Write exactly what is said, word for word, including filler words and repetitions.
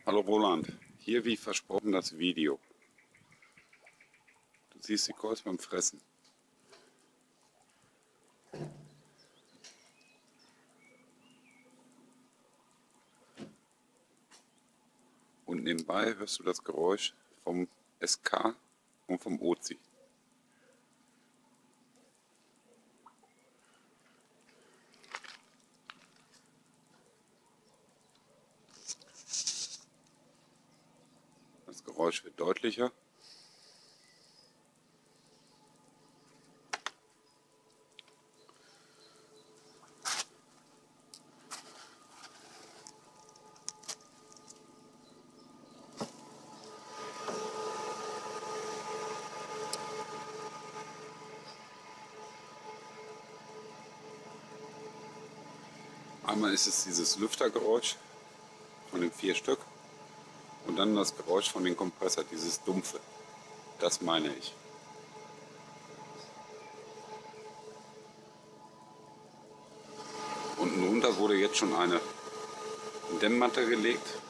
Hallo Roland, hier wie versprochen das Video. Du siehst die Kois beim Fressen. Und nebenbei hörst du das Geräusch vom S K und vom Ozi. Das Geräusch wird deutlicher. Einmal ist es dieses Lüftergeräusch von den vier Stück und dann das Geräusch von dem Kompressor, dieses dumpfe. Das meine ich. Unten drunter wurde jetzt schon eine Dämmmatte gelegt.